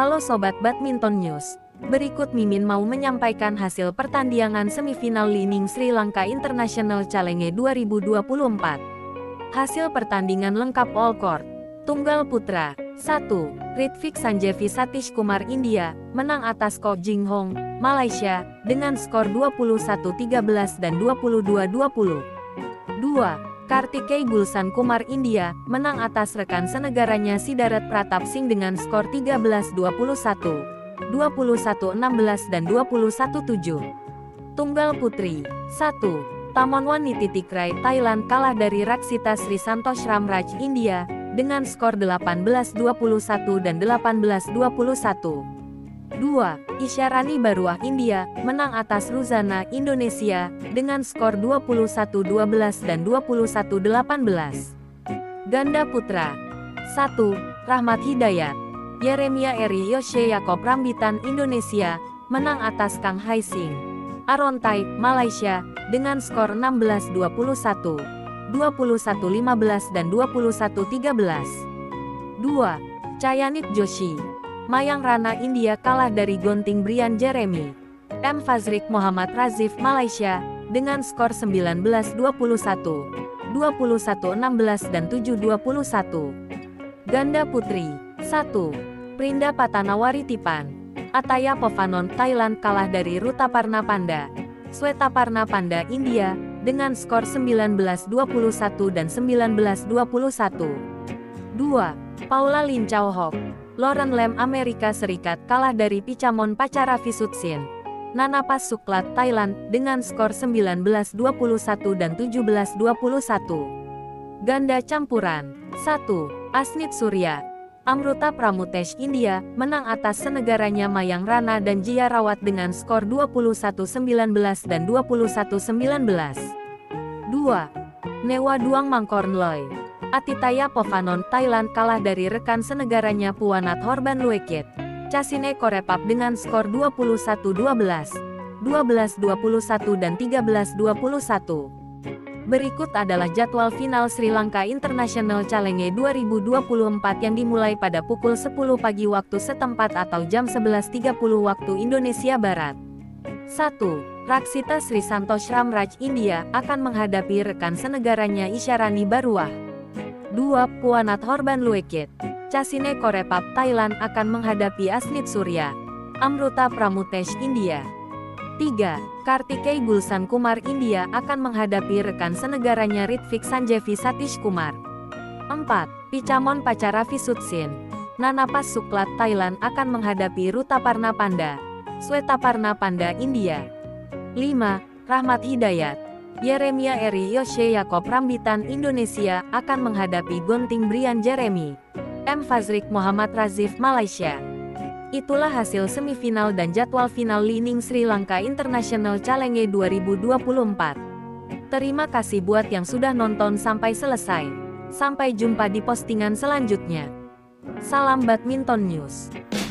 Halo Sobat Badminton News. Berikut Mimin mau menyampaikan hasil pertandingan semifinal Li-Ning Sri Lanka International Challenge 2024. Hasil pertandingan lengkap all court. Tunggal putra 1. Ritvik Sanjeev Satish Kumar India menang atas Ko Jing Hong, Malaysia dengan skor 21-13 dan 22-20. 2. Kartikeya Gulshan Kumar India menang atas rekan senegaranya Siddharth Pratap Singh dengan skor 13-21, 21-16 dan 21-7. Tunggal putri 1. Tamonwan Nittitikrai Thailand kalah dari Raksita Sri Santosh Ramraj India dengan skor 18-21 dan 18-21. 2. Isyarani Baruah India menang atas Ruzana Indonesia dengan skor 21-12 dan 21-18. Ganda putra 1. Rahmat Hidayat Yeremia Eri Yoshe Yakob Rambitan Indonesia menang atas Kang Hai Sing Arontai Malaysia dengan skor 16-21, 21-15 dan 21-13. 2. Chayanip Joshi Mayang Rana India kalah dari Gonting Brian Jeremy M. Fazrik Muhammad Razif Malaysia dengan skor 19-21, 21-16 dan 7-21. Ganda putri 1. Prinda Patanawari Tipan Ataya Povanon Thailand kalah dari Rutaparna Panda Swetaparna Panda India dengan skor 19-21 dan 19-21. 2. Paula Lim Chow Hok Lauren Lam Amerika Serikat kalah dari Pichamon Pacharavisutssin Nanapas Suklat Thailand dengan skor 19-21 dan 17-21. Ganda campuran 1. Asnit Surya Amruta Pramutesh India menang atas senegaranya Mayang Rana dan Jia Rawat dengan skor 21-19 dan 21-19. 2. Newa Duang Mangkornloy Atitaya Povanon Thailand kalah dari rekan senegaranya Puanat Horbanluekit Chasine Korepap dengan skor 21-12, 12-21 dan 13-21. Berikut adalah jadwal final Sri Lanka International Challenge 2024 yang dimulai pada pukul 10 pagi waktu setempat atau jam 11.30 waktu Indonesia Barat. 1. Raksita Sri Santosh Ramraj India akan menghadapi rekan senegaranya Isyarani Baruah. 2. Puanat Horbanluekit Chasine Korepap Thailand akan menghadapi Asnit Surya Amruta Pramutesh India. 3. Kartikeya Gulshan Kumar India akan menghadapi rekan senegaranya Ritvik Sanjeev Satish Kumar. 4. Pichamon Pacharavisutssin Nanapas Suklat Thailand akan menghadapi Rutaparna Panda Swetaparna Panda India. 5. Rahmat Hidayat Yeremia Eri Yoshe Yakob Rambitan Indonesia akan menghadapi Gonting Brian Jeremy M. Fazrik Muhammad Razif Malaysia. Itulah hasil semifinal dan jadwal final Li-Ning Sri Lanka International Challenge 2024. Terima kasih buat yang sudah nonton sampai selesai. Sampai jumpa di postingan selanjutnya. Salam Badminton News.